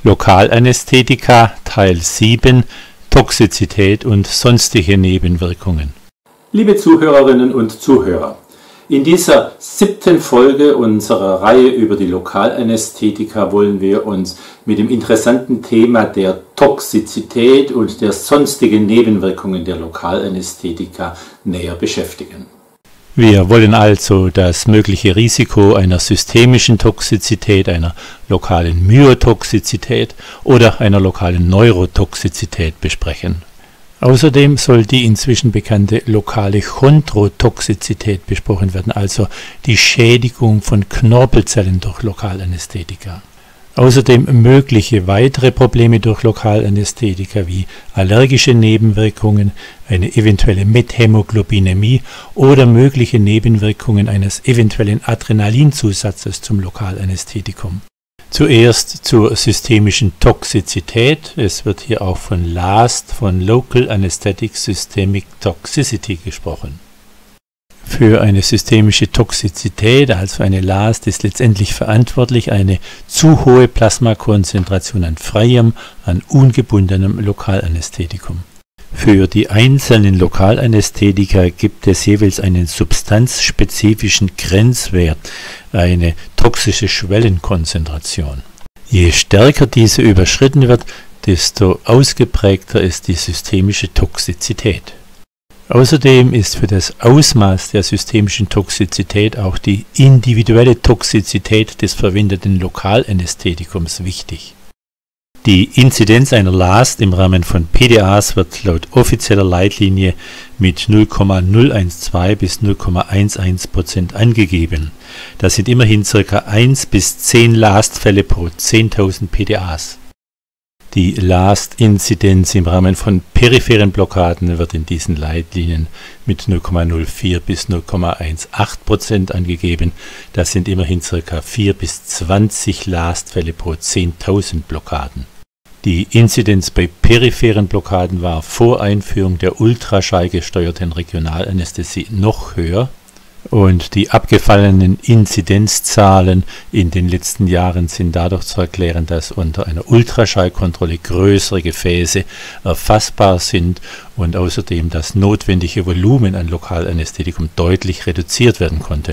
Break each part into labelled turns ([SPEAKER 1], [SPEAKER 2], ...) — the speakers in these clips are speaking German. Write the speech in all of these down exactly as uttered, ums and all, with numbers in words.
[SPEAKER 1] Lokalanästhetika Teil sieben Toxizität und sonstige Nebenwirkungen.
[SPEAKER 2] Liebe Zuhörerinnen und Zuhörer, in dieser siebten Folge unserer Reihe über die Lokalanästhetika wollen wir uns mit dem interessanten Thema der Toxizität und der sonstigen Nebenwirkungen der Lokalanästhetika näher beschäftigen.
[SPEAKER 1] Wir wollen also das mögliche Risiko einer systemischen Toxizität, einer lokalen Myotoxizität oder einer lokalen Neurotoxizität besprechen. Außerdem soll die inzwischen bekannte lokale Chondrotoxizität besprochen werden, also die Schädigung von Knorpelzellen durch Lokalanästhetika. Außerdem mögliche weitere Probleme durch Lokalanästhetika wie allergische Nebenwirkungen, eine eventuelle Methämoglobinämie oder mögliche Nebenwirkungen eines eventuellen Adrenalinzusatzes zum Lokalanästhetikum. Zuerst zur systemischen Toxizität. Es wird hier auch von L A S T, von Local Anesthetic Systemic Toxicity gesprochen. Für eine systemische Toxizität, also eine L A S T, ist letztendlich verantwortlich eine zu hohe Plasmakonzentration an freiem, an ungebundenem Lokalanästhetikum. Für die einzelnen Lokalanästhetika gibt es jeweils einen substanzspezifischen Grenzwert, eine toxische Schwellenkonzentration. Je stärker diese überschritten wird, desto ausgeprägter ist die systemische Toxizität. Außerdem ist für das Ausmaß der systemischen Toxizität auch die individuelle Toxizität des verwendeten Lokalanästhetikums wichtig. Die Inzidenz einer L A S T im Rahmen von P D As wird laut offizieller Leitlinie mit null Komma null zwölf bis null Komma elf Prozent angegeben. Das sind immerhin ca. eins bis zehn L A S T-Fälle pro zehntausend P D As. Die L A S T-Inzidenz im Rahmen von peripheren Blockaden wird in diesen Leitlinien mit null Komma null vier bis null Komma achtzehn Prozent angegeben. Das sind immerhin ca. vier bis zwanzig L A S T-Fälle pro zehntausend Blockaden. Die Inzidenz bei peripheren Blockaden war vor Einführung der ultraschallgesteuerten Regionalanästhesie noch höher. Und die abgefallenen Inzidenzzahlen in den letzten Jahren sind dadurch zu erklären, dass unter einer Ultraschallkontrolle größere Gefäße erfassbar sind und außerdem das notwendige Volumen an Lokalanästhetikum deutlich reduziert werden konnte.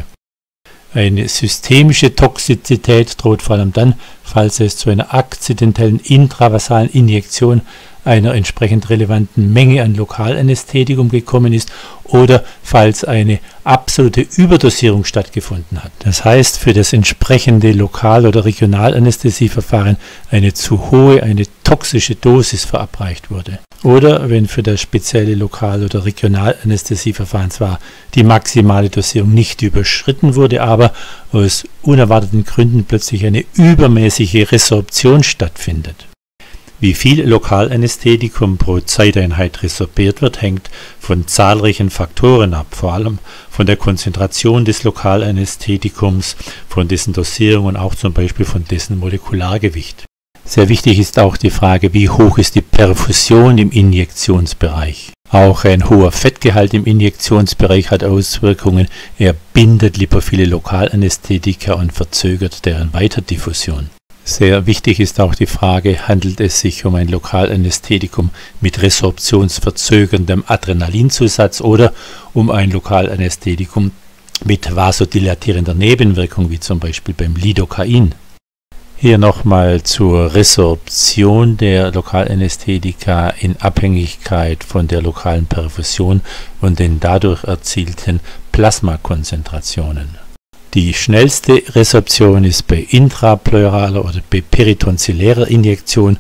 [SPEAKER 1] Eine systemische Toxizität droht vor allem dann, falls es zu einer akzidentellen intravasalen Injektion einer entsprechend relevanten Menge an Lokalanästhetikum gekommen ist oder falls eine absolute Überdosierung stattgefunden hat. Das heißt, für das entsprechende Lokal- oder Regionalanästhesieverfahren eine zu hohe, eine toxische Dosis verabreicht wurde. Oder wenn für das spezielle Lokal- oder Regionalanästhesieverfahren zwar die maximale Dosierung nicht überschritten wurde, aber aus unerwarteten Gründen plötzlich eine übermäßige Resorption stattfindet. Wie viel Lokalanästhetikum pro Zeiteinheit resorbiert wird, hängt von zahlreichen Faktoren ab, vor allem von der Konzentration des Lokalanästhetikums, von dessen Dosierung und auch zum Beispiel von dessen Molekulargewicht. Sehr wichtig ist auch die Frage, wie hoch ist die Perfusion im Injektionsbereich. Auch ein hoher Fettgehalt im Injektionsbereich hat Auswirkungen. Er bindet lipophile Lokalanästhetika und verzögert deren Weiterdiffusion. Sehr wichtig ist auch die Frage, handelt es sich um ein Lokalanästhetikum mit resorptionsverzögerndem Adrenalinzusatz oder um ein Lokalanästhetikum mit vasodilatierender Nebenwirkung, wie zum Beispiel beim Lidocain. Hier nochmal zur Resorption der Lokalanästhetika in Abhängigkeit von der lokalen Perfusion und den dadurch erzielten Plasmakonzentrationen. Die schnellste Resorption ist bei intrapleuraler oder bei peritonzillärer Injektion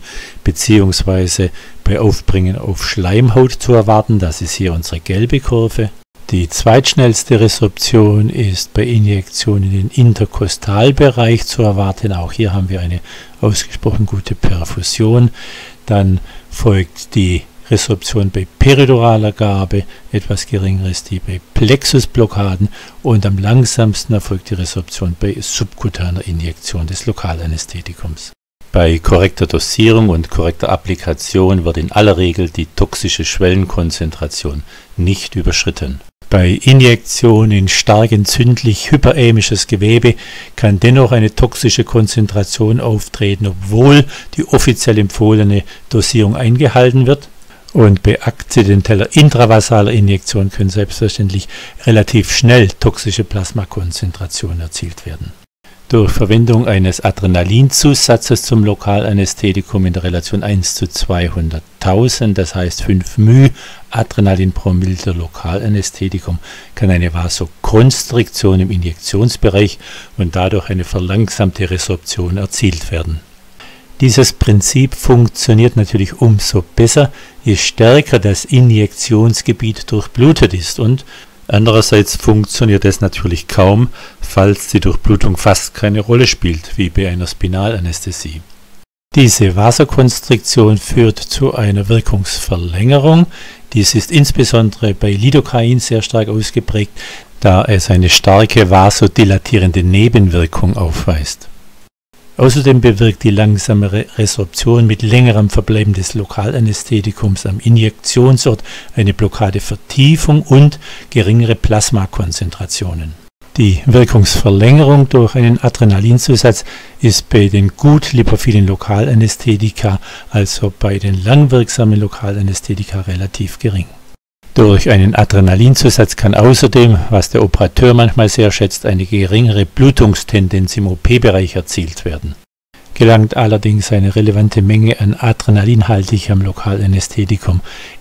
[SPEAKER 1] bzw. bei Aufbringen auf Schleimhaut zu erwarten. Das ist hier unsere gelbe Kurve. Die zweitschnellste Resorption ist bei Injektion in den Interkostalbereich zu erwarten. Auch hier haben wir eine ausgesprochen gute Perfusion. Dann folgt die Resorption bei periduraler Gabe, etwas geringer ist die bei Plexusblockaden und am langsamsten erfolgt die Resorption bei subkutaner Injektion des Lokalanästhetikums. Bei korrekter Dosierung und korrekter Applikation wird in aller Regel die toxische Schwellenkonzentration nicht überschritten. Bei Injektion in stark entzündlich hyperämisches Gewebe kann dennoch eine toxische Konzentration auftreten, obwohl die offiziell empfohlene Dosierung eingehalten wird. Und bei akzidenteller intravassaler Injektion können selbstverständlich relativ schnell toxische Plasmakonzentrationen erzielt werden. Durch Verwendung eines Adrenalinzusatzes zum Lokalanästhetikum in der Relation eins zu zweihunderttausend, das heißt fünf μ Adrenalin pro Milliliter Lokalanästhetikum, kann eine Vasokonstriktion im Injektionsbereich und dadurch eine verlangsamte Resorption erzielt werden. Dieses Prinzip funktioniert natürlich umso besser, je stärker das Injektionsgebiet durchblutet ist, und andererseits funktioniert es natürlich kaum, falls die Durchblutung fast keine Rolle spielt, wie bei einer Spinalanästhesie. Diese Vasokonstriktion führt zu einer Wirkungsverlängerung. Dies ist insbesondere bei Lidocain sehr stark ausgeprägt, da es eine starke vasodilatierende Nebenwirkung aufweist. Außerdem bewirkt die langsamere Resorption mit längerem Verbleiben des Lokalanästhetikums am Injektionsort eine Blockadevertiefung und geringere Plasmakonzentrationen. Die Wirkungsverlängerung durch einen Adrenalinzusatz ist bei den gut lipophilen Lokalanästhetika, also bei den langwirksamen Lokalanästhetika, relativ gering. Durch einen Adrenalinzusatz kann außerdem, was der Operateur manchmal sehr schätzt, eine geringere Blutungstendenz im O P-Bereich erzielt werden. Gelangt allerdings eine relevante Menge an adrenalinhaltigem Lokalanästhetikum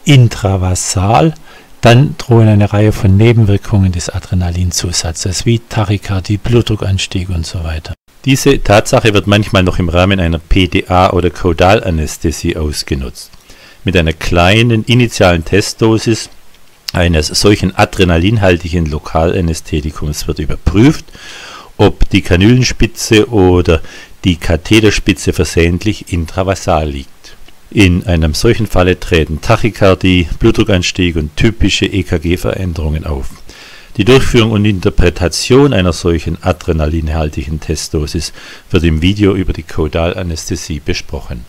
[SPEAKER 1] intravasal, dann drohen eine Reihe von Nebenwirkungen des Adrenalinzusatzes wie Tachykardie, Blutdruckanstieg und so weiter. Diese Tatsache wird manchmal noch im Rahmen einer P D A oder Kaudalanästhesie ausgenutzt. Mit einer kleinen initialen Testdosis eines solchen adrenalinhaltigen Lokalanästhetikums wird überprüft, ob die Kanülenspitze oder die Katheterspitze versehentlich intravasal liegt. In einem solchen Falle treten Tachykardie, Blutdruckanstieg und typische E K G-Veränderungen auf. Die Durchführung und Interpretation einer solchen adrenalinhaltigen Testdosis wird im Video über die Kaudalanästhesie besprochen.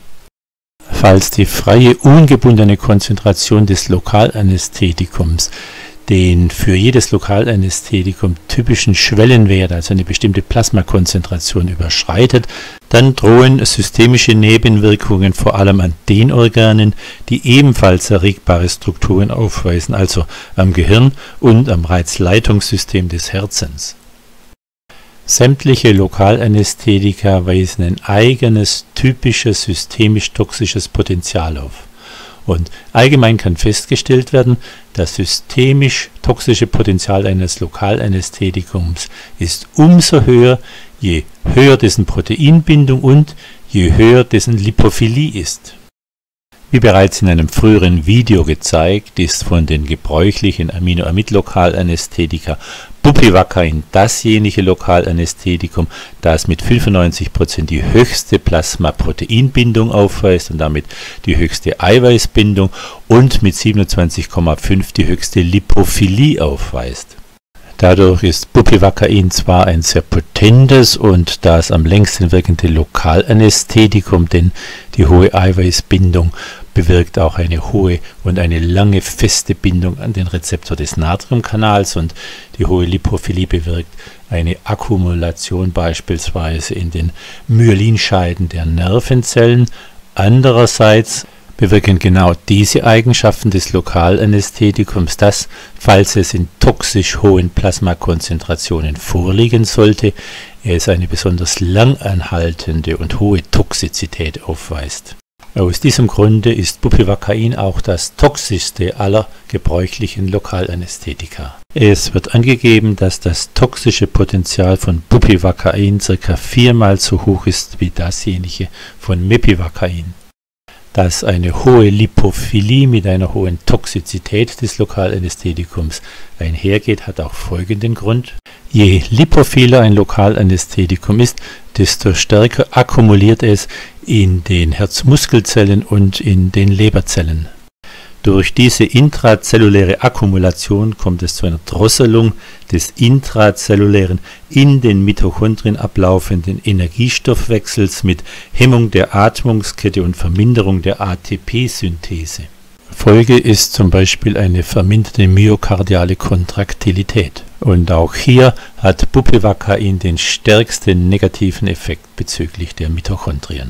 [SPEAKER 1] Falls die freie, ungebundene Konzentration des Lokalanästhetikums den für jedes Lokalanästhetikum typischen Schwellenwert, also eine bestimmte Plasmakonzentration, überschreitet, dann drohen systemische Nebenwirkungen vor allem an den Organen, die ebenfalls erregbare Strukturen aufweisen, also am Gehirn und am Reizleitungssystem des Herzens. Sämtliche Lokalanästhetika weisen ein eigenes, typisches, systemisch-toxisches Potenzial auf. Und allgemein kann festgestellt werden, das systemisch-toxische Potenzial eines Lokalanästhetikums ist umso höher, je höher dessen Proteinbindung und je höher dessen Lipophilie ist. Wie bereits in einem früheren Video gezeigt, ist von den gebräuchlichen Aminoamid-Lokalanästhetika Bupivacain dasjenige Lokalanästhetikum, das mit fünfundneunzig Prozent die höchste Plasmaproteinbindung aufweist und damit die höchste Eiweißbindung und mit siebenundzwanzig Komma fünf die höchste Lipophilie aufweist. Dadurch ist Bupivacain zwar ein sehr potentes und das am längsten wirkende Lokalanästhetikum, denn die hohe Eiweißbindung bewirkt auch eine hohe und eine lange feste Bindung an den Rezeptor des Natriumkanals, und die hohe Lipophilie bewirkt eine Akkumulation beispielsweise in den Myelinscheiden der Nervenzellen. Andererseits bewirken genau diese Eigenschaften des Lokalanästhetikums, dass, falls es in toxisch hohen Plasmakonzentrationen vorliegen sollte, es eine besonders langanhaltende und hohe Toxizität aufweist. Aus diesem Grunde ist Bupivacain auch das toxischste aller gebräuchlichen Lokalanästhetika. Es wird angegeben, dass das toxische Potenzial von Bupivacain ca. viermal so hoch ist wie dasjenige von Mepivacain. Dass eine hohe Lipophilie mit einer hohen Toxizität des Lokalanästhetikums einhergeht, hat auch folgenden Grund. Je lipophiler ein Lokalanästhetikum ist, desto stärker akkumuliert es in den Herzmuskelzellen und in den Leberzellen. Durch diese intrazelluläre Akkumulation kommt es zu einer Drosselung des intrazellulären, in den Mitochondrien ablaufenden Energiestoffwechsels mit Hemmung der Atmungskette und Verminderung der A T P-Synthese. Folge ist zum Beispiel eine verminderte myokardiale Kontraktilität. Und auch hier hat Bupivacain den stärksten negativen Effekt bezüglich der Mitochondrien.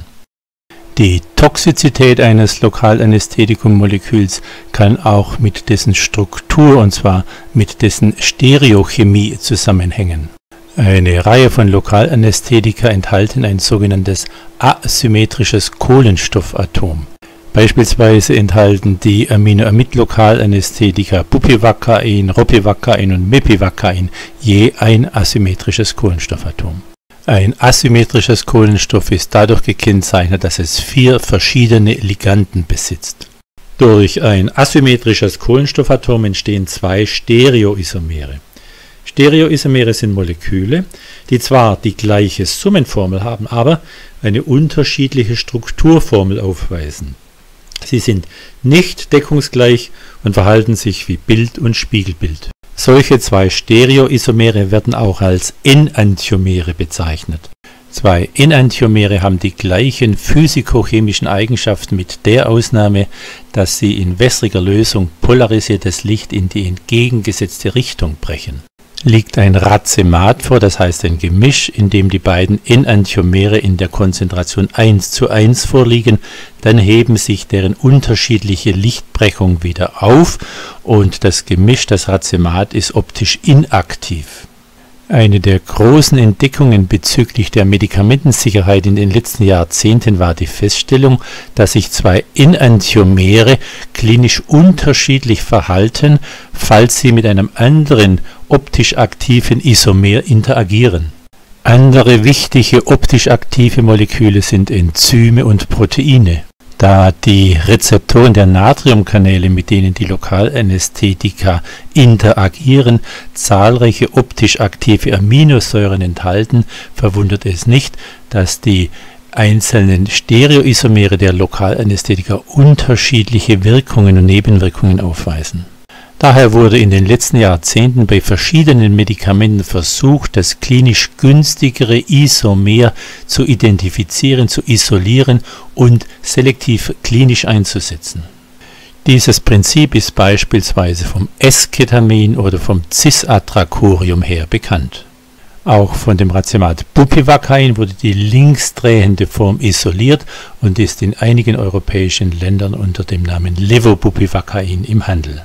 [SPEAKER 1] Die Toxizität eines Lokalanästhetikum-Moleküls kann auch mit dessen Struktur, und zwar mit dessen Stereochemie, zusammenhängen. Eine Reihe von Lokalanästhetika enthalten ein sogenanntes asymmetrisches Kohlenstoffatom. Beispielsweise enthalten die Aminoamid-Lokalanästhetika Bupivacain, Ropivacain und Mepivacain je ein asymmetrisches Kohlenstoffatom. Ein asymmetrisches Kohlenstoff ist dadurch gekennzeichnet, dass es vier verschiedene Liganden besitzt. Durch ein asymmetrisches Kohlenstoffatom entstehen zwei Stereoisomere. Stereoisomere sind Moleküle, die zwar die gleiche Summenformel haben, aber eine unterschiedliche Strukturformel aufweisen. Sie sind nicht deckungsgleich und verhalten sich wie Bild und Spiegelbild. Solche zwei Stereoisomere werden auch als Enantiomere bezeichnet. Zwei Enantiomere haben die gleichen physikochemischen Eigenschaften mit der Ausnahme, dass sie in wässriger Lösung polarisiertes Licht in die entgegengesetzte Richtung brechen. Liegt ein Racemat vor, das heißt ein Gemisch, in dem die beiden Enantiomere in der Konzentration eins zu eins vorliegen, dann heben sich deren unterschiedliche Lichtbrechung wieder auf und das Gemisch, das Racemat, ist optisch inaktiv. Eine der großen Entdeckungen bezüglich der Medikamentensicherheit in den letzten Jahrzehnten war die Feststellung, dass sich zwei Enantiomere klinisch unterschiedlich verhalten, falls sie mit einem anderen optisch aktiven Isomer interagieren. Andere wichtige optisch aktive Moleküle sind Enzyme und Proteine. Da die Rezeptoren der Natriumkanäle, mit denen die Lokalanästhetika interagieren, zahlreiche optisch aktive Aminosäuren enthalten, verwundert es nicht, dass die einzelnen Stereoisomere der Lokalanästhetika unterschiedliche Wirkungen und Nebenwirkungen aufweisen. Daher wurde in den letzten Jahrzehnten bei verschiedenen Medikamenten versucht, das klinisch günstigere Isomer zu identifizieren, zu isolieren und selektiv klinisch einzusetzen. Dieses Prinzip ist beispielsweise vom Esketamin oder vom Cisatracorium her bekannt. Auch von dem Racemat Bupivacain wurde die linksdrehende Form isoliert und ist in einigen europäischen Ländern unter dem Namen Levobupivacain im Handel.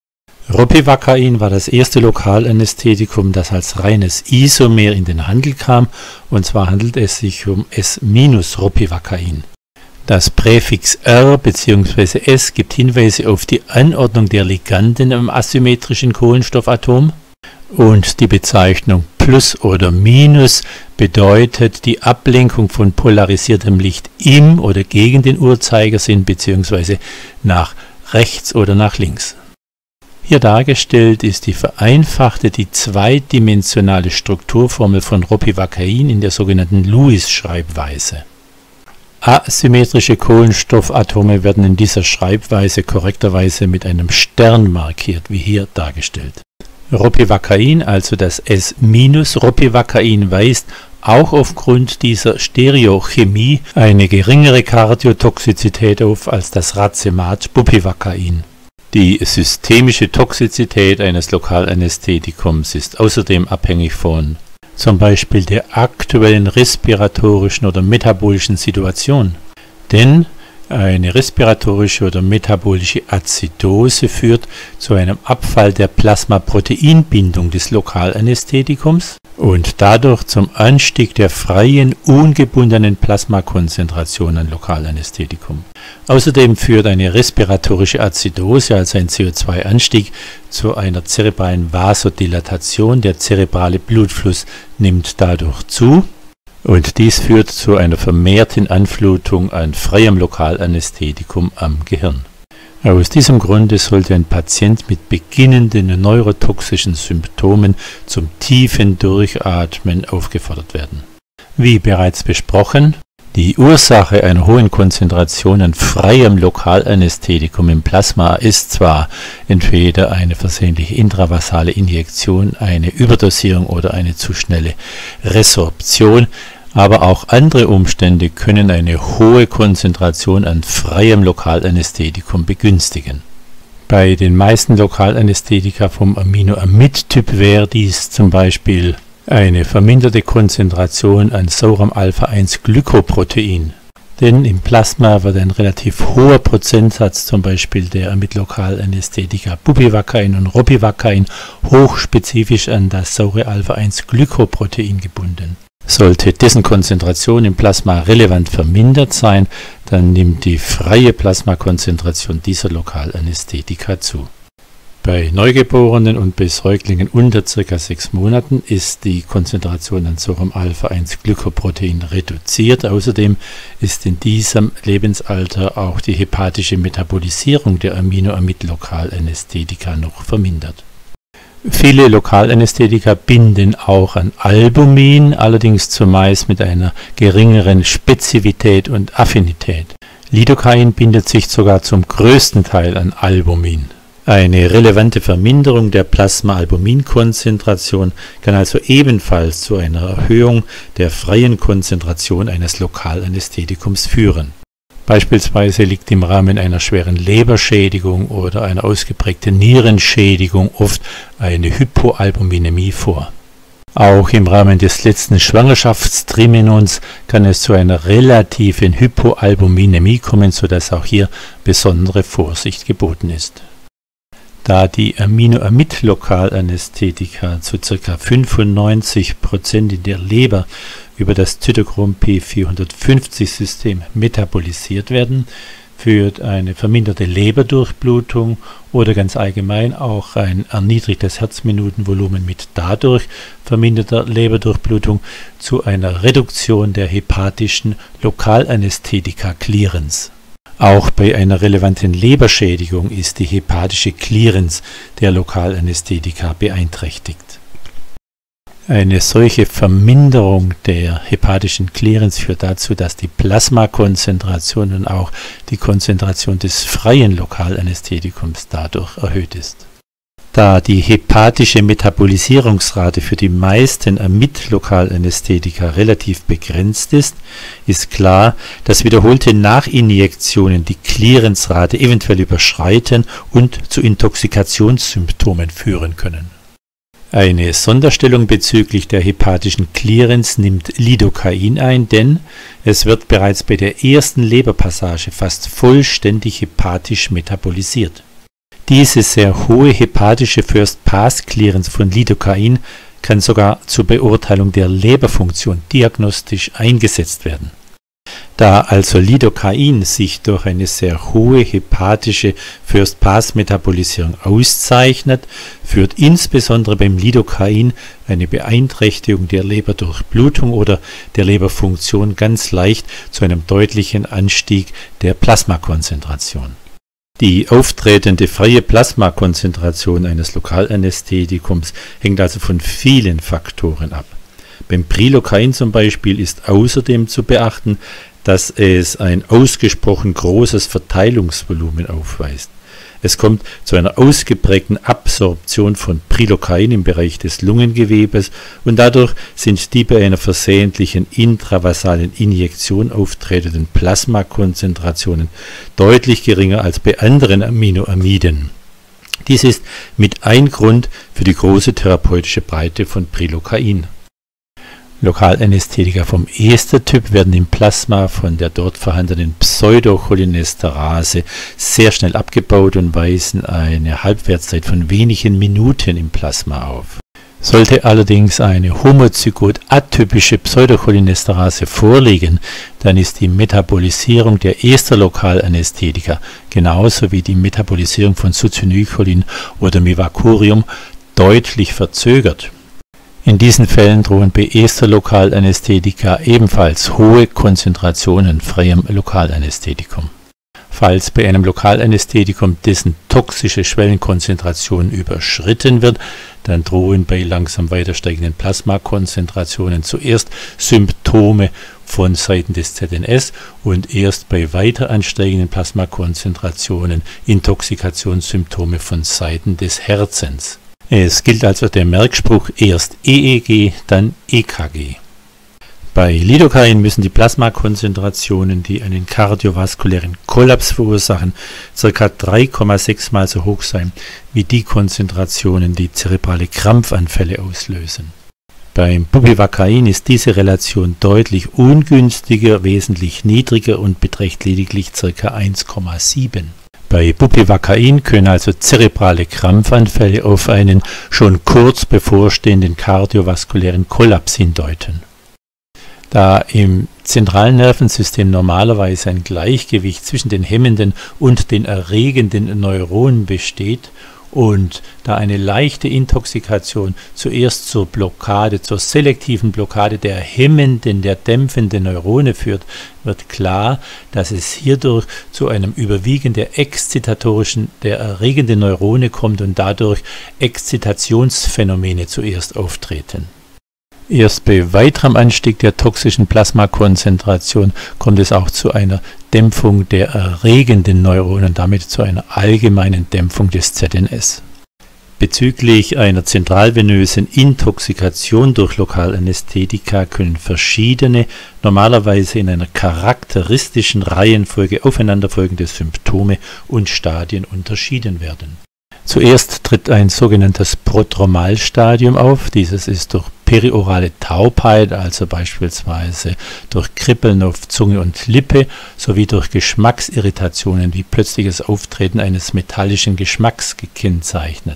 [SPEAKER 1] Ropivacain war das erste Lokalanästhetikum, das als reines Isomer in den Handel kam, und zwar handelt es sich um S-Ropivacain. Das Präfix R bzw. S gibt Hinweise auf die Anordnung der Liganden am asymmetrischen Kohlenstoffatom und die Bezeichnung Plus oder Minus bedeutet die Ablenkung von polarisiertem Licht im oder gegen den Uhrzeigersinn bzw. nach rechts oder nach links. Hier dargestellt ist die vereinfachte, die zweidimensionale Strukturformel von Ropivacain in der sogenannten Lewis-Schreibweise. Asymmetrische Kohlenstoffatome werden in dieser Schreibweise korrekterweise mit einem Stern markiert, wie hier dargestellt. Ropivacain, also das S-Ropivacain, weist auch aufgrund dieser Stereochemie eine geringere Kardiotoxizität auf als das Racemat Bupivacain. Die systemische Toxizität eines Lokalanästhetikums ist außerdem abhängig von zum Beispiel der aktuellen respiratorischen oder metabolischen Situation. Denn eine respiratorische oder metabolische Azidose führt zu einem Abfall der Plasmaproteinbindung des Lokalanästhetikums und dadurch zum Anstieg der freien, ungebundenen Plasmakonzentration an Lokalanästhetikum. Außerdem führt eine respiratorische Azidose, also ein C O zwei Anstieg, zu einer zerebralen Vasodilatation. Der zerebrale Blutfluss nimmt dadurch zu. Und dies führt zu einer vermehrten Anflutung an freiem Lokalanästhetikum am Gehirn. Aus diesem Grunde sollte ein Patient mit beginnenden neurotoxischen Symptomen zum tiefen Durchatmen aufgefordert werden. Wie bereits besprochen, die Ursache einer hohen Konzentration an freiem Lokalanästhetikum im Plasma ist zwar entweder eine versehentliche intravasale Injektion, eine Überdosierung oder eine zu schnelle Resorption, Aber auch andere Umstände können eine hohe Konzentration an freiem Lokalanästhetikum begünstigen. Bei den meisten Lokalanästhetika vom Aminoamid-Typ wäre dies zum Beispiel eine verminderte Konzentration an Sauram Alpha eins Glykoprotein. Denn im Plasma wird ein relativ hoher Prozentsatz zum Beispiel der Amid-Lokalanästhetika Bupivacain und Ropivacain hochspezifisch an das Saure Alpha eins Glykoprotein gebunden. Sollte dessen Konzentration im Plasma relevant vermindert sein, dann nimmt die freie Plasmakonzentration dieser Lokalanästhetika zu. Bei Neugeborenen und bei Säuglingen unter ca. sechs Monaten ist die Konzentration an Sauram Alpha eins Glykoprotein reduziert. Außerdem ist in diesem Lebensalter auch die hepatische Metabolisierung der Aminoamid-Lokalanästhetika noch vermindert. Viele Lokalanästhetika binden auch an Albumin, allerdings zumeist mit einer geringeren Spezifität und Affinität. Lidocain bindet sich sogar zum größten Teil an Albumin. Eine relevante Verminderung der Plasma-Albumin-Konzentration kann also ebenfalls zu einer Erhöhung der freien Konzentration eines Lokalanästhetikums führen. Beispielsweise liegt im Rahmen einer schweren Leberschädigung oder einer ausgeprägten Nierenschädigung oft eine Hypoalbuminämie vor. Auch im Rahmen des letzten Schwangerschaftstrimenons kann es zu einer relativen Hypoalbuminämie kommen, sodass auch hier besondere Vorsicht geboten ist. Da die Aminoamid-Lokalanästhetika zu ca. fünfundneunzig Prozent in der Leber über das Zytochrom P vierhundertfünfzig System metabolisiert werden, führt eine verminderte Leberdurchblutung oder ganz allgemein auch ein erniedrigtes Herzminutenvolumen mit dadurch verminderter Leberdurchblutung zu einer Reduktion der hepatischen Lokalanästhetika-Clearance. Auch bei einer relevanten Leberschädigung ist die hepatische Clearance der Lokalanästhetika beeinträchtigt. Eine solche Verminderung der hepatischen Clearance führt dazu, dass die Plasmakonzentration und auch die Konzentration des freien Lokalanästhetikums dadurch erhöht ist. Da die hepatische Metabolisierungsrate für die meisten Amid-Lokalanästhetika relativ begrenzt ist, ist klar, dass wiederholte Nachinjektionen die Clearance-Rate eventuell überschreiten und zu Intoxikationssymptomen führen können. Eine Sonderstellung bezüglich der hepatischen Clearance nimmt Lidocain ein, denn es wird bereits bei der ersten Leberpassage fast vollständig hepatisch metabolisiert. Diese sehr hohe hepatische First-Pass-Clearance von Lidocain kann sogar zur Beurteilung der Leberfunktion diagnostisch eingesetzt werden. Da also Lidocain sich durch eine sehr hohe hepatische First-Pass-Metabolisierung auszeichnet, führt insbesondere beim Lidocain eine Beeinträchtigung der Leberdurchblutung oder der Leberfunktion ganz leicht zu einem deutlichen Anstieg der Plasmakonzentration. Die auftretende freie Plasmakonzentration eines Lokalanästhetikums hängt also von vielen Faktoren ab. Beim Prilocain zum Beispiel ist außerdem zu beachten, dass es ein ausgesprochen großes Verteilungsvolumen aufweist. Es kommt zu einer ausgeprägten Absorption von Prilocain im Bereich des Lungengewebes und dadurch sind die bei einer versehentlichen intravasalen Injektion auftretenden Plasmakonzentrationen deutlich geringer als bei anderen Aminoamiden. Dies ist mit ein Grund für die große therapeutische Breite von Prilocain. Lokalanästhetika vom Ester-Typ werden im Plasma von der dort vorhandenen Pseudocholinesterase sehr schnell abgebaut und weisen eine Halbwertszeit von wenigen Minuten im Plasma auf. Sollte allerdings eine homozygot-atypische Pseudocholinesterase vorliegen, dann ist die Metabolisierung der Ester-Lokalanästhetika genauso wie die Metabolisierung von Succinylcholin oder Mivacurium deutlich verzögert. In diesen Fällen drohen bei Ester-Lokalanästhetika ebenfalls hohe Konzentrationen freiem Lokalanästhetikum. Falls bei einem Lokalanästhetikum dessen toxische Schwellenkonzentration überschritten wird, dann drohen bei langsam weiter steigenden Plasmakonzentrationen zuerst Symptome von Seiten des Z N S und erst bei weiter ansteigenden Plasmakonzentrationen Intoxikationssymptome von Seiten des Herzens. Es gilt also der Merkspruch erst E E G, dann E K G. Bei Lidocain müssen die Plasmakonzentrationen, die einen kardiovaskulären Kollaps verursachen, ca. drei Komma sechs Mal so hoch sein wie die Konzentrationen, die zerebrale Krampfanfälle auslösen. Beim Bupivacain ist diese Relation deutlich ungünstiger, wesentlich niedriger und beträgt lediglich ca. eins Komma sieben. Bei Bupivacain können also zerebrale Krampfanfälle auf einen schon kurz bevorstehenden kardiovaskulären Kollaps hindeuten. Da im zentralen Nervensystem normalerweise ein Gleichgewicht zwischen den hemmenden und den erregenden Neuronen besteht und da eine leichte Intoxikation zuerst zur Blockade, zur selektiven Blockade der hemmenden, der dämpfenden Neurone führt, wird klar, dass es hierdurch zu einem Überwiegen der exzitatorischen, der erregenden Neurone kommt und dadurch Exzitationsphänomene zuerst auftreten. Erst bei weiterem Anstieg der toxischen Plasmakonzentration kommt es auch zu einer Dämpfung der erregenden Neuronen und damit zu einer allgemeinen Dämpfung des Z N S. Bezüglich einer zentralvenösen Intoxikation durch Lokalanästhetika können verschiedene, normalerweise in einer charakteristischen Reihenfolge aufeinanderfolgende Symptome und Stadien unterschieden werden. Zuerst tritt ein sogenanntes Prodromalstadium auf. Dieses ist durch periorale Taubheit, also beispielsweise durch Kribbeln auf Zunge und Lippe, sowie durch Geschmacksirritationen wie plötzliches Auftreten eines metallischen Geschmacks gekennzeichnet.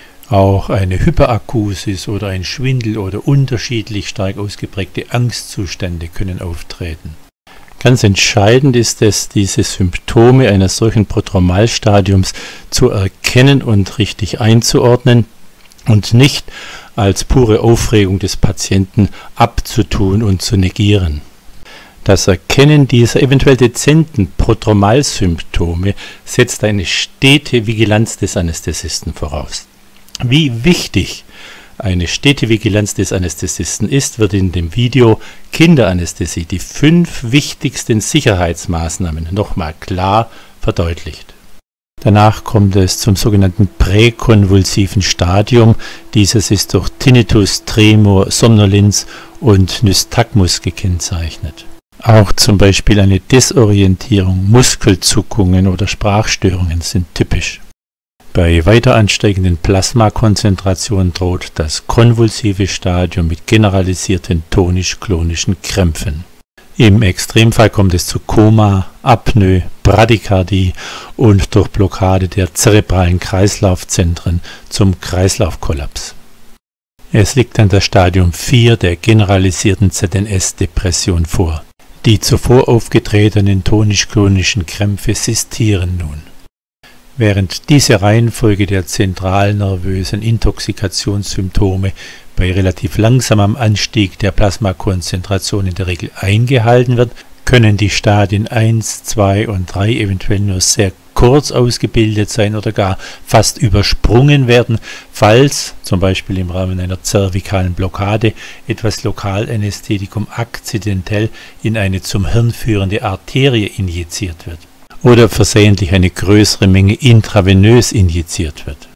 [SPEAKER 1] Auch eine Hyperakusis oder ein Schwindel oder unterschiedlich stark ausgeprägte Angstzustände können auftreten. Ganz entscheidend ist es, diese Symptome eines solchen Prodromalstadiums zu erkennen und richtig einzuordnen und nicht als pure Aufregung des Patienten abzutun und zu negieren. Das Erkennen dieser eventuell dezenten Prodromalsymptome setzt eine stete Vigilanz des Anästhesisten voraus. Wie wichtig eine stete Vigilanz des Anästhesisten ist, wird in dem Video Kinderanästhesie, die fünf wichtigsten Sicherheitsmaßnahmen, nochmal klar verdeutlicht. Danach kommt es zum sogenannten präkonvulsiven Stadium. Dieses ist durch Tinnitus, Tremor, Somnolenz und Nystagmus gekennzeichnet. Auch zum Beispiel eine Desorientierung, Muskelzuckungen oder Sprachstörungen sind typisch. Bei weiter ansteigenden Plasmakonzentrationen droht das konvulsive Stadium mit generalisierten tonisch-klonischen Krämpfen. Im Extremfall kommt es zu Koma, Apnoe, Bradykardie und durch Blockade der zerebralen Kreislaufzentren zum Kreislaufkollaps. Es liegt dann das Stadium vier der generalisierten Z N S-Depression vor. Die zuvor aufgetretenen tonisch-klonischen Krämpfe sistieren nun. Während diese Reihenfolge der zentralnervösen Intoxikationssymptome bei relativ langsamem Anstieg der Plasmakonzentration in der Regel eingehalten wird, können die Stadien eins, zwei und drei eventuell nur sehr kurz ausgebildet sein oder gar fast übersprungen werden, falls zum Beispiel im Rahmen einer zervikalen Blockade etwas Lokalanästhetikum akzidentell in eine zum Hirn führende Arterie injiziert wird oder versehentlich eine größere Menge intravenös injiziert wird.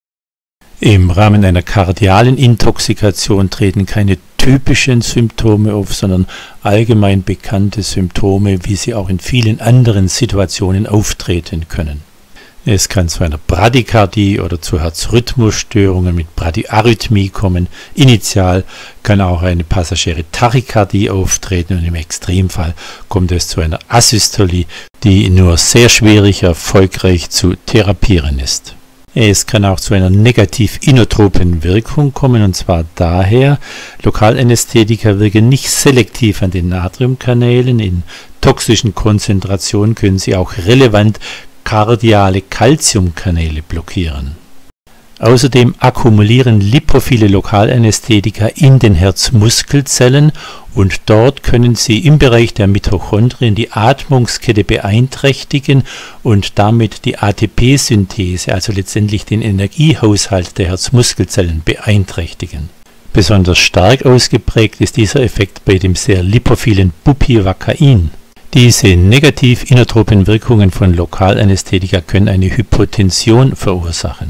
[SPEAKER 1] Im Rahmen einer kardialen Intoxikation treten keine typischen Symptome auf, sondern allgemein bekannte Symptome, wie sie auch in vielen anderen Situationen auftreten können. Es kann zu einer Bradykardie oder zu Herzrhythmusstörungen mit Bradyarrhythmie kommen. Initial kann auch eine passagiere Tachykardie auftreten und im Extremfall kommt es zu einer Asystolie, die nur sehr schwierig erfolgreich zu therapieren ist. Es kann auch zu einer negativ inotropen Wirkung kommen, und zwar daher, Lokalanästhetika wirken nicht selektiv an den Natriumkanälen. In toxischen Konzentrationen können sie auch relevant kardiale Calciumkanäle blockieren. Außerdem akkumulieren lipophile Lokalanästhetika in den Herzmuskelzellen und dort können sie im Bereich der Mitochondrien die Atmungskette beeinträchtigen und damit die A T P-Synthese, also letztendlich den Energiehaushalt der Herzmuskelzellen, beeinträchtigen. Besonders stark ausgeprägt ist dieser Effekt bei dem sehr lipophilen Bupivacain. Diese negativ inotropen Wirkungen von Lokalanästhetika können eine Hypotension verursachen.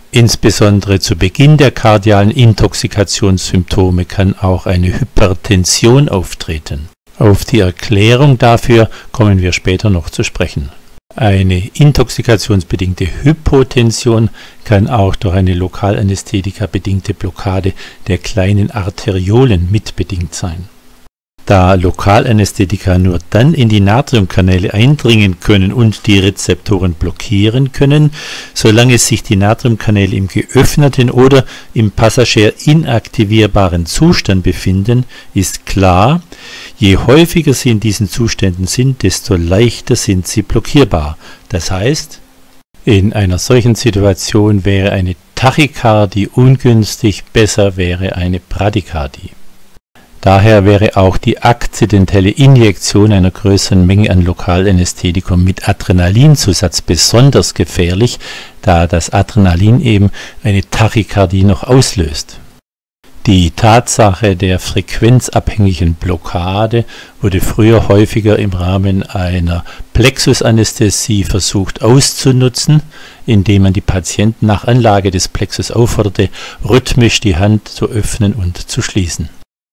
[SPEAKER 1] Insbesondere zu Beginn der kardialen Intoxikationssymptome kann auch eine Hypertension auftreten. Auf die Erklärung dafür kommen wir später noch zu sprechen. Eine intoxikationsbedingte Hypotension kann auch durch eine Lokalanästhetika-bedingte Blockade der kleinen Arteriolen mitbedingt sein. Da Lokalanästhetika nur dann in die Natriumkanäle eindringen können und die Rezeptoren blockieren können, solange sich die Natriumkanäle im geöffneten oder im Passagier inaktivierbaren Zustand befinden, ist klar, je häufiger sie in diesen Zuständen sind, desto leichter sind sie blockierbar. Das heißt, in einer solchen Situation wäre eine Tachykardie ungünstig, besser wäre eine Bradykardie. Daher wäre auch die akzidentelle Injektion einer größeren Menge an Lokalanästhetikum mit Adrenalinsusatz besonders gefährlich, da das Adrenalin eben eine Tachykardie noch auslöst. Die Tatsache der frequenzabhängigen Blockade wurde früher häufiger im Rahmen einer Plexusanästhesie versucht auszunutzen, indem man die Patienten nach Anlage des Plexus aufforderte, rhythmisch die Hand zu öffnen und zu schließen.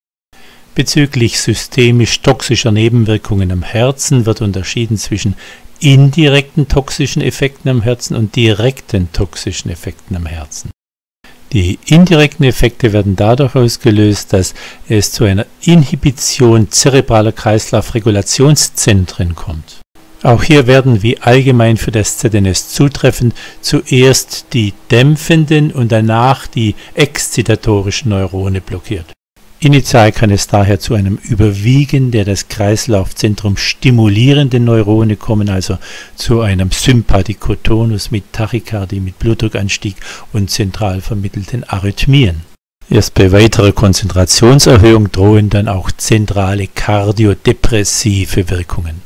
[SPEAKER 1] Bezüglich systemisch toxischer Nebenwirkungen am Herzen wird unterschieden zwischen indirekten toxischen Effekten am Herzen und direkten toxischen Effekten am Herzen. Die indirekten Effekte werden dadurch ausgelöst, dass es zu einer Inhibition zerebraler Kreislaufregulationszentren kommt. Auch hier werden, wie allgemein für das Z N S zutreffend, zuerst die dämpfenden und danach die exzitatorischen Neurone blockiert. Initial kann es daher zu einem Überwiegen der das Kreislaufzentrum stimulierenden Neurone kommen, also zu einem Sympathikotonus mit Tachykardie, mit Blutdruckanstieg und zentral vermittelten Arrhythmien. Erst bei weiterer Konzentrationserhöhung drohen dann auch zentrale kardiodepressive Wirkungen.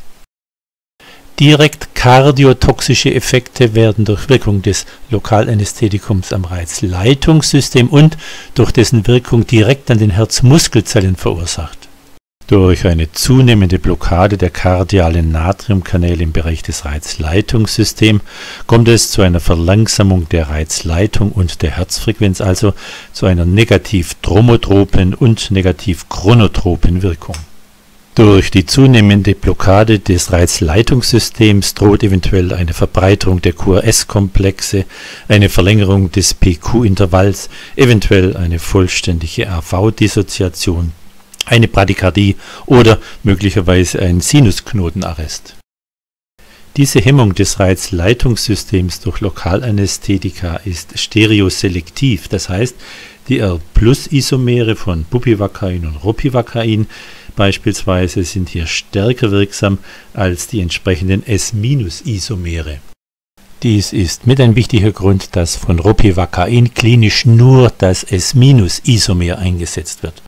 [SPEAKER 1] Direkt kardiotoxische Effekte werden durch Wirkung des Lokalanästhetikums am Reizleitungssystem und durch dessen Wirkung direkt an den Herzmuskelzellen verursacht. Durch eine zunehmende Blockade der kardialen Natriumkanäle im Bereich des Reizleitungssystems kommt es zu einer Verlangsamung der Reizleitung und der Herzfrequenz, also zu einer negativ-dromotropen und negativ-chronotropen Wirkung. Durch die zunehmende Blockade des Reizleitungssystems droht eventuell eine Verbreiterung der Q R S-Komplexe, eine Verlängerung des P Q-Intervalls, eventuell eine vollständige A V-Dissoziation, eine Bradykardie oder möglicherweise ein Sinusknotenarrest. Diese Hemmung des Reizleitungssystems durch Lokalanästhetika ist stereoselektiv, das heißt, die R-Plus-Isomere von Bupivacain und Ropivacain beispielsweise sind hier stärker wirksam als die entsprechenden S-Isomere. Dies ist mit ein wichtiger Grund, dass von Ropivacain klinisch nur das S-Isomer eingesetzt wird.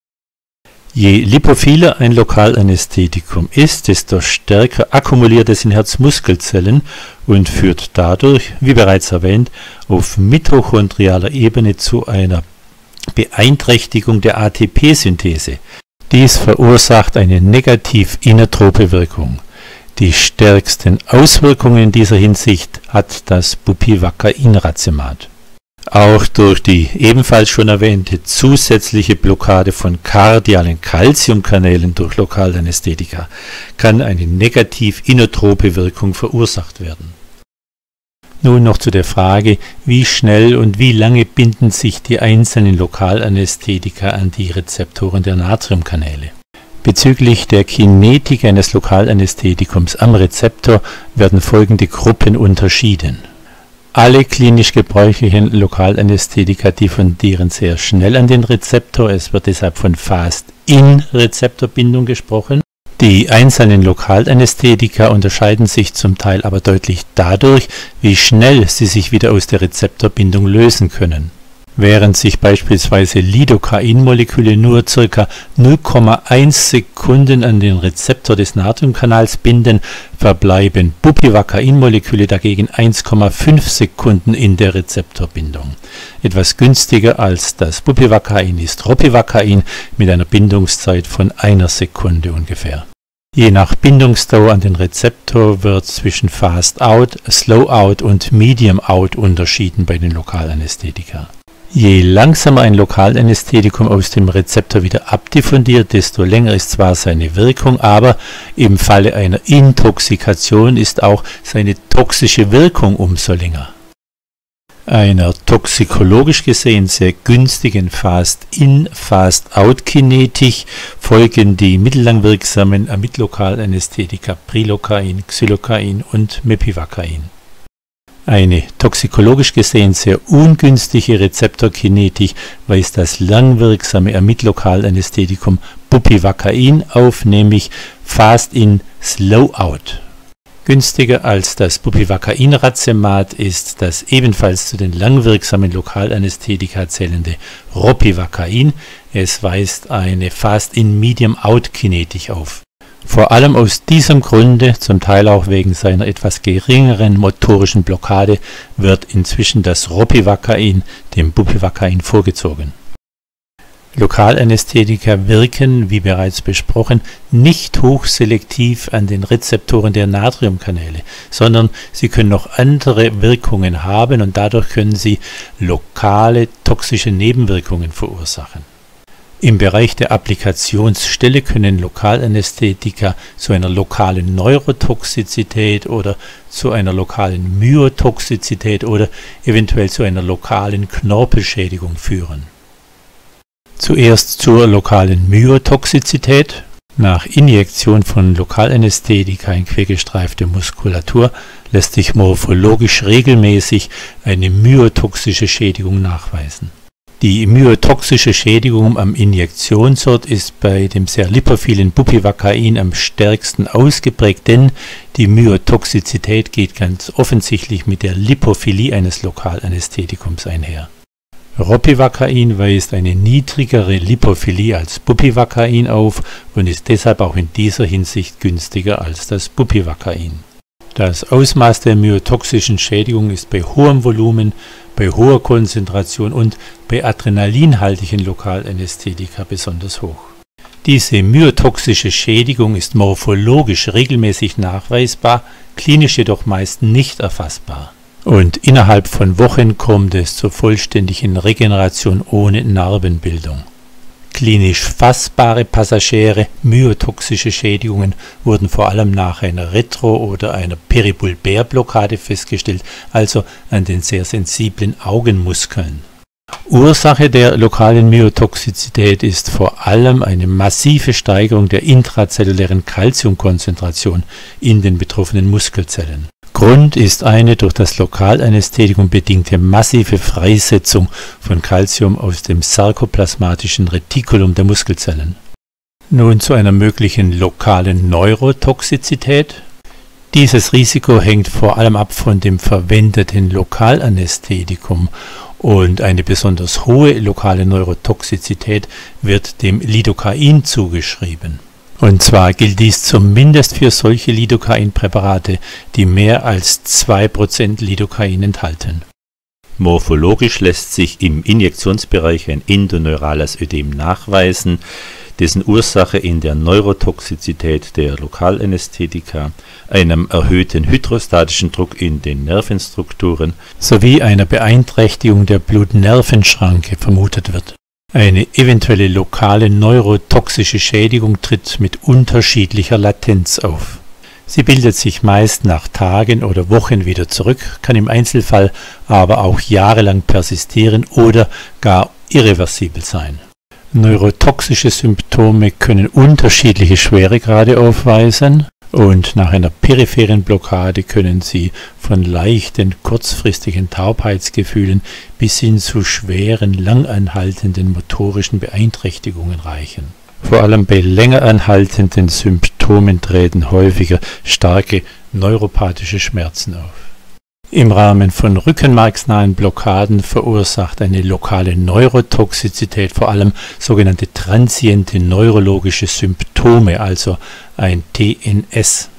[SPEAKER 1] Je lipophiler ein Lokalanästhetikum ist, desto stärker akkumuliert es in Herzmuskelzellen und führt dadurch, wie bereits erwähnt, auf mitochondrialer Ebene zu einer Beeinträchtigung der A T P-Synthese. Dies verursacht eine negativ-inotrope Wirkung. Die stärksten Auswirkungen in dieser Hinsicht hat das Bupivacain-Racemat. Auch durch die ebenfalls schon erwähnte zusätzliche Blockade von kardialen Calciumkanälen durch Lokalanästhetika kann eine negativ-inotrope Wirkung verursacht werden. Nun noch zu der Frage, wie schnell und wie lange binden sich die einzelnen Lokalanästhetika an die Rezeptoren der Natriumkanäle. Bezüglich der Kinetik eines Lokalanästhetikums am Rezeptor werden folgende Gruppen unterschieden. Alle klinisch gebräuchlichen Lokalanästhetika diffundieren sehr schnell an den Rezeptor, es wird deshalb von Fast-in-Rezeptorbindung gesprochen. Die einzelnen Lokalanästhetika unterscheiden sich zum Teil aber deutlich dadurch, wie schnell sie sich wieder aus der Rezeptorbindung lösen können. Während sich beispielsweise Lidocain-Moleküle nur ca. null Komma eins Sekunden an den Rezeptor des Natriumkanals binden, verbleiben Bupivacain-Moleküle dagegen eins Komma fünf Sekunden in der Rezeptorbindung. Etwas günstiger als das Bupivacain ist Ropivacain mit einer Bindungszeit von einer Sekunde ungefähr. Je nach Bindungsdauer an den Rezeptor wird zwischen Fast Out, Slow Out und Medium Out unterschieden bei den Lokalanästhetika. Je langsamer ein Lokalanästhetikum aus dem Rezeptor wieder abdiffundiert, desto länger ist zwar seine Wirkung, aber im Falle einer Intoxikation ist auch seine toxische Wirkung umso länger. Einer toxikologisch gesehen sehr günstigen Fast-In, Fast-Out-Kinetik folgen die mittellangwirksamen Amidlokalanästhetika Prilokain, Xylokain und Mepivacain. Eine toxikologisch gesehen sehr ungünstige Rezeptorkinetik weist das langwirksame Amidlokalanästhetikum Bupivacain auf, nämlich Fast-In, Slow-Out. Günstiger als das Bupivacain-Racemat ist das ebenfalls zu den langwirksamen Lokalanästhetika zählende Ropivacain. Es weist eine Fast-In-Medium-Out-Kinetik auf. Vor allem aus diesem Grunde, zum Teil auch wegen seiner etwas geringeren motorischen Blockade, wird inzwischen das Ropivacain dem Bupivacain vorgezogen. Lokalanästhetika wirken, wie bereits besprochen, nicht hochselektiv an den Rezeptoren der Natriumkanäle, sondern sie können noch andere Wirkungen haben und dadurch können sie lokale toxische Nebenwirkungen verursachen. Im Bereich der Applikationsstelle können Lokalanästhetika zu einer lokalen Neurotoxizität oder zu einer lokalen Myotoxizität oder eventuell zu einer lokalen Knorpelschädigung führen. Zuerst zur lokalen Myotoxizität. Nach Injektion von Lokalanästhetika in quergestreifte Muskulatur lässt sich morphologisch regelmäßig eine myotoxische Schädigung nachweisen. Die myotoxische Schädigung am Injektionsort ist bei dem sehr lipophilen Bupivacain am stärksten ausgeprägt, denn die Myotoxizität geht ganz offensichtlich mit der Lipophilie eines Lokalanästhetikums einher. Ropivacain weist eine niedrigere Lipophilie als Bupivacain auf und ist deshalb auch in dieser Hinsicht günstiger als das Bupivacain. Das Ausmaß der myotoxischen Schädigung ist bei hohem Volumen, bei hoher Konzentration und bei adrenalinhaltigen Lokalanästhetika besonders hoch. Diese myotoxische Schädigung ist morphologisch regelmäßig nachweisbar, klinisch jedoch meist nicht erfassbar. Und innerhalb von Wochen kommt es zur vollständigen Regeneration ohne Narbenbildung. Klinisch fassbare passagiere myotoxische Schädigungen wurden vor allem nach einer Retro- oder einer Peribulbärblockade festgestellt, also an den sehr sensiblen Augenmuskeln. Ursache der lokalen Myotoxizität ist vor allem eine massive Steigerung der intrazellulären Calciumkonzentration in den betroffenen Muskelzellen. Grund ist eine durch das Lokalanästhetikum bedingte massive Freisetzung von Calcium aus dem sarkoplasmatischen Retikulum der Muskelzellen. Nun zu einer möglichen lokalen Neurotoxizität. Dieses Risiko hängt vor allem ab von dem verwendeten Lokalanästhetikum und eine besonders hohe lokale Neurotoxizität wird dem Lidocain zugeschrieben. Und zwar gilt dies zumindest für solche Lidocain-Präparate, die mehr als zwei Prozent Lidocain enthalten. Morphologisch lässt sich im Injektionsbereich ein endoneurales Ödem nachweisen, dessen Ursache in der Neurotoxizität der Lokalanästhetika, einem erhöhten hydrostatischen Druck in den Nervenstrukturen sowie einer Beeinträchtigung der Blutnervenschranke vermutet wird. Eine eventuelle lokale neurotoxische Schädigung tritt mit unterschiedlicher Latenz auf. Sie bildet sich meist nach Tagen oder Wochen wieder zurück, kann im Einzelfall aber auch jahrelang persistieren oder gar irreversibel sein. Neurotoxische Symptome können unterschiedliche Schweregrade aufweisen und nach einer peripheren Blockade können sie von leichten, kurzfristigen Taubheitsgefühlen bis hin zu schweren, langanhaltenden motorischen Beeinträchtigungen reichen. Vor allem bei länger anhaltenden Symptomen treten häufiger starke neuropathische Schmerzen auf. Im Rahmen von rückenmarksnahen Blockaden verursacht eine lokale Neurotoxizität vor allem sogenannte transiente neurologische Symptome, also ein T N S.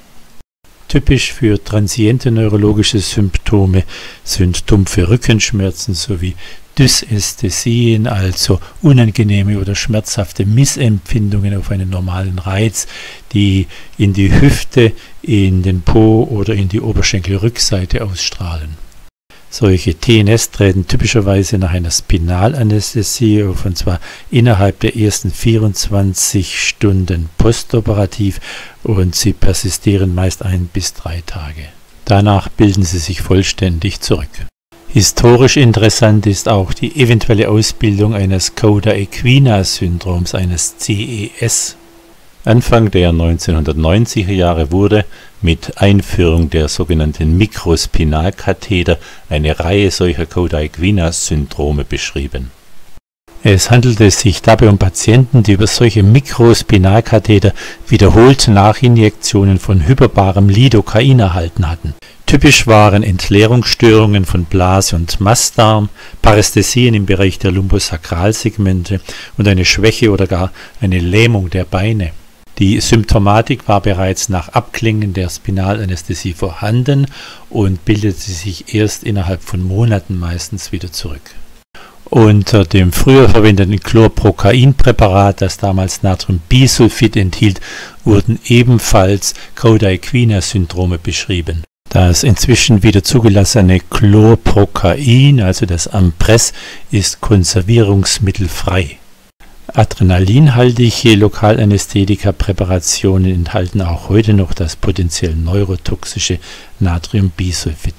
[SPEAKER 1] Typisch für transiente neurologische Symptome sind dumpfe Rückenschmerzen sowie Dysästhesien, also unangenehme oder schmerzhafte Missempfindungen auf einen normalen Reiz, die in die Hüfte, in den Po oder in die Oberschenkelrückseite ausstrahlen. Solche T N S treten typischerweise nach einer Spinalanästhesie auf, und zwar innerhalb der ersten vierundzwanzig Stunden postoperativ, und sie persistieren meist ein bis drei Tage. Danach bilden sie sich vollständig zurück. Historisch interessant ist auch die eventuelle Ausbildung eines Cauda-Equina-Syndroms, eines C E S. Anfang der neunzehnhundertneunziger Jahre wurde mit Einführung der sogenannten Mikrospinalkatheter eine Reihe solcher Cauda-Equina-Syndrome beschrieben. Es handelte sich dabei um Patienten, die über solche Mikrospinalkatheter wiederholt Nachinjektionen von hyperbarem Lidocain erhalten hatten. Typisch waren Entleerungsstörungen von Blase und Mastdarm, Parästhesien im Bereich der Lumbosakralsegmente und eine Schwäche oder gar eine Lähmung der Beine. Die Symptomatik war bereits nach Abklingen der Spinalanästhesie vorhanden und bildete sich erst innerhalb von Monaten meistens wieder zurück. Unter dem früher verwendeten Chlorprocain-Präparat, das damals Natriumbisulfid enthielt, wurden ebenfalls Cauda-Equina-Syndrome beschrieben. Das inzwischen wieder zugelassene Chlorprocain, also das Ampress, ist konservierungsmittelfrei. Adrenalinhaltige Lokalanästhetika-Präparationen enthalten auch heute noch das potenziell neurotoxische Natriumbisulfid.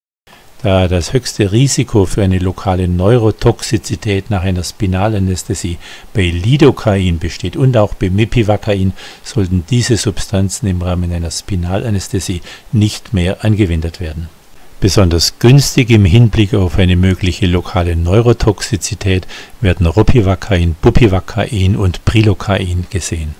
[SPEAKER 1] Da das höchste Risiko für eine lokale Neurotoxizität nach einer Spinalanästhesie bei Lidocain besteht und auch bei Mepivacain, sollten diese Substanzen im Rahmen einer Spinalanästhesie nicht mehr angewendet werden. Besonders günstig im Hinblick auf eine mögliche lokale Neurotoxizität werden Ropivacain, Bupivacain und Prilocain gesehen.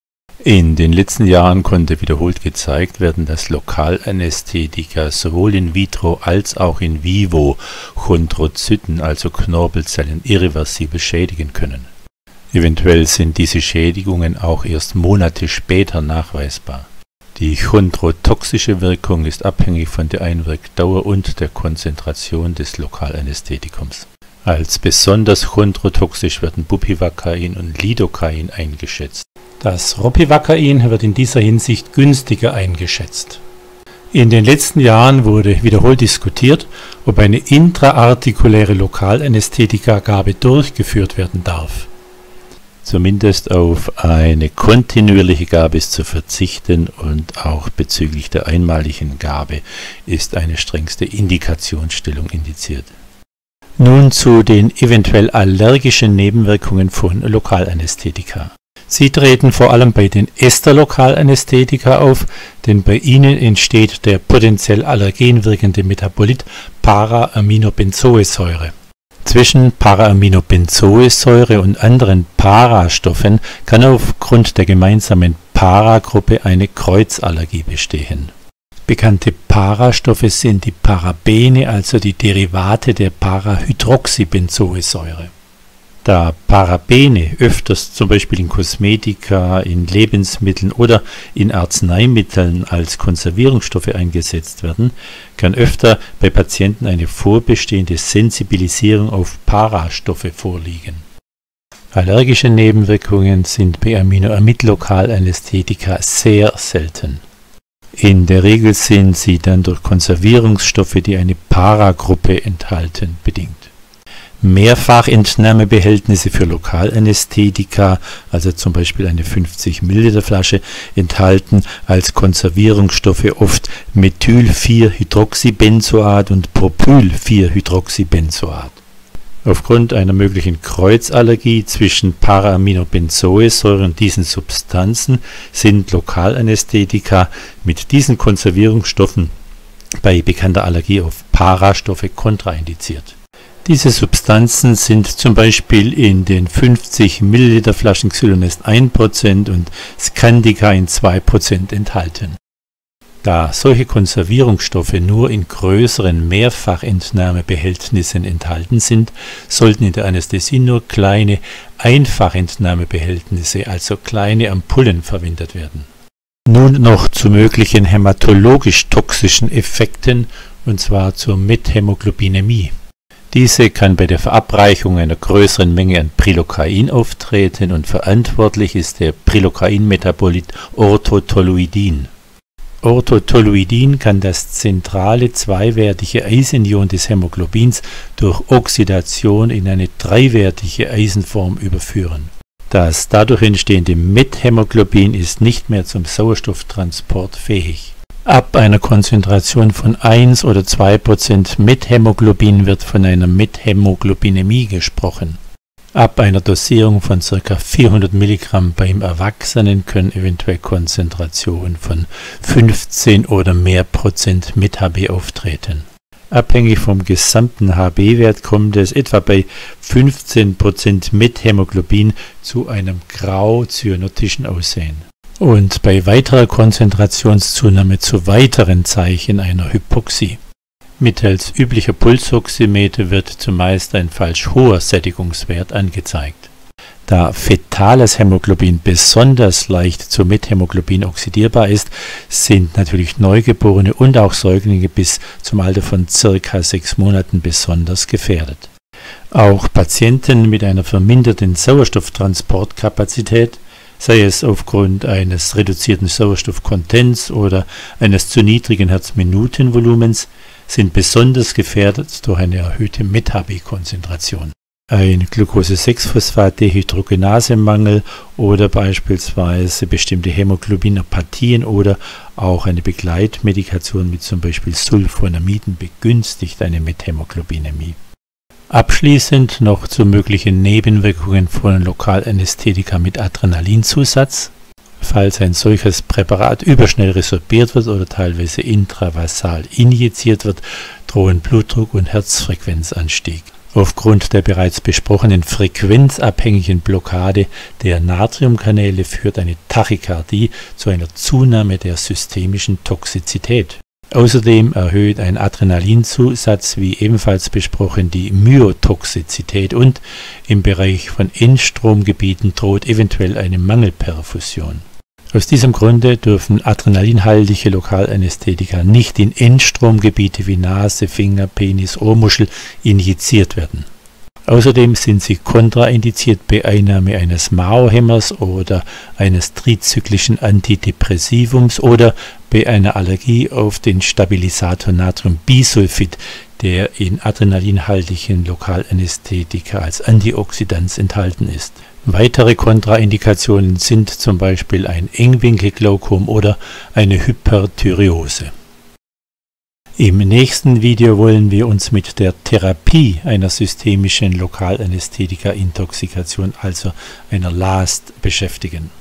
[SPEAKER 1] In den letzten Jahren konnte wiederholt gezeigt werden, dass Lokalanästhetika sowohl in vitro als auch in vivo Chondrozyten, also Knorpelzellen, irreversibel schädigen können. Eventuell sind diese Schädigungen auch erst Monate später nachweisbar. Die chondrotoxische Wirkung ist abhängig von der Einwirkdauer und der Konzentration des Lokalanästhetikums. Als besonders chondrotoxisch werden Bupivacain und Lidocain eingeschätzt. Das Ropivacain wird in dieser Hinsicht günstiger eingeschätzt. In den letzten Jahren wurde wiederholt diskutiert, ob eine intraartikuläre Lokalanästhetikagabe durchgeführt werden darf. Zumindest auf eine kontinuierliche Gabe ist zu verzichten, und auch bezüglich der einmaligen Gabe ist eine strengste Indikationsstellung indiziert. Nun zu den eventuell allergischen Nebenwirkungen von Lokalanästhetika. Sie treten vor allem bei den Ester-Lokalanästhetika auf, denn bei ihnen entsteht der potenziell allergen wirkende Metabolit Para-Aminobenzoesäure. Zwischen Para-Aminobenzoesäure und anderen Parastoffen kann aufgrund der gemeinsamen Para-Gruppe eine Kreuzallergie bestehen. Bekannte Parastoffe sind die Parabene, also die Derivate der Parahydroxybenzoesäure. Da Parabene öfters zum Beispiel in Kosmetika, in Lebensmitteln oder in Arzneimitteln als Konservierungsstoffe eingesetzt werden, kann öfter bei Patienten eine vorbestehende Sensibilisierung auf Parastoffe vorliegen. Allergische Nebenwirkungen sind bei Aminoamid-Lokalanästhetika sehr selten. In der Regel sind sie dann durch Konservierungsstoffe, die eine Paragruppe enthalten, bedingt. Mehrfachentnahmebehältnisse für Lokalanästhetika, also zum Beispiel eine fünfzig Milliliter Flasche, enthalten als Konservierungsstoffe oft Methyl vier Hydroxybenzoat und Propyl vier Hydroxybenzoat. Aufgrund einer möglichen Kreuzallergie zwischen Paraaminobenzoesäure und diesen Substanzen sind Lokalanästhetika mit diesen Konservierungsstoffen bei bekannter Allergie auf Parastoffe kontraindiziert. Diese Substanzen sind zum Beispiel in den fünfzig Milliliter Flaschen Xylonest ein Prozent und Scandica in zwei Prozent enthalten. Da solche Konservierungsstoffe nur in größeren Mehrfachentnahmebehältnissen enthalten sind, sollten in der Anästhesie nur kleine Einfachentnahmebehältnisse, also kleine Ampullen, verwendet werden. Nun noch zu möglichen hämatologisch toxischen Effekten, und zwar zur Methämoglobinämie. Diese kann bei der Verabreichung einer größeren Menge an Prilokain auftreten und verantwortlich ist der Prilokain-Metabolit Orthotoluidin. Orthotoluidin kann das zentrale zweiwertige Eisenion des Hämoglobins durch Oxidation in eine dreiwertige Eisenform überführen. Das dadurch entstehende Methämoglobin ist nicht mehr zum Sauerstofftransport fähig. Ab einer Konzentration von eins oder zwei Prozent Methämoglobin wird von einer Methämoglobinemie gesprochen. Ab einer Dosierung von ca. vierhundert Milligramm beim Erwachsenen können eventuell Konzentrationen von fünfzehn oder mehr Prozent Met-H B auftreten. Abhängig vom gesamten H B-Wert kommt es etwa bei fünfzehn Prozent Methämoglobin zu einem grau-zyanotischen Aussehen. Und bei weiterer Konzentrationszunahme zu weiteren Zeichen einer Hypoxie. Mittels üblicher Pulsoximeter wird zumeist ein falsch hoher Sättigungswert angezeigt. Da fetales Hämoglobin besonders leicht zu Methämoglobin oxidierbar ist, sind natürlich Neugeborene und auch Säuglinge bis zum Alter von ca. sechs Monaten besonders gefährdet. Auch Patienten mit einer verminderten Sauerstofftransportkapazität, sei es aufgrund eines reduzierten Sauerstoffkontents oder eines zu niedrigen Herzminutenvolumens, sind besonders gefährdet durch eine erhöhte Met-H B-Konzentration. Ein Glucose sechs Phosphat-Dehydrogenase-Mangel oder beispielsweise bestimmte Hämoglobinopathien oder auch eine Begleitmedikation mit zum Beispiel Sulfonamiden begünstigt eine Methämoglobinemie. Abschließend noch zu möglichen Nebenwirkungen von Lokalanästhetika mit Adrenalinzusatz. Falls ein solches Präparat überschnell resorbiert wird oder teilweise intravasal injiziert wird, drohen Blutdruck und Herzfrequenzanstieg. Aufgrund der bereits besprochenen frequenzabhängigen Blockade der Natriumkanäle führt eine Tachykardie zu einer Zunahme der systemischen Toxizität. Außerdem erhöht ein Adrenalinzusatz, wie ebenfalls besprochen, die Myotoxizität und im Bereich von Endstromgebieten droht eventuell eine Mangelperfusion. Aus diesem Grunde dürfen adrenalinhaltige Lokalanästhetika nicht in Endstromgebiete wie Nase, Finger, Penis, Ohrmuschel injiziert werden. Außerdem sind sie kontraindiziert bei Einnahme eines M A O-Hemmers oder eines trizyklischen Antidepressivums oder bei einer Allergie auf den Stabilisator Natriumbisulfid, der in adrenalinhaltigen Lokalanästhetika als Antioxidans enthalten ist. Weitere Kontraindikationen sind zum Beispiel ein Engwinkelglaukom oder eine Hyperthyreose. Im nächsten Video wollen wir uns mit der Therapie einer systemischen Lokalanästhetika-Intoxikation, also einer L A S T, beschäftigen.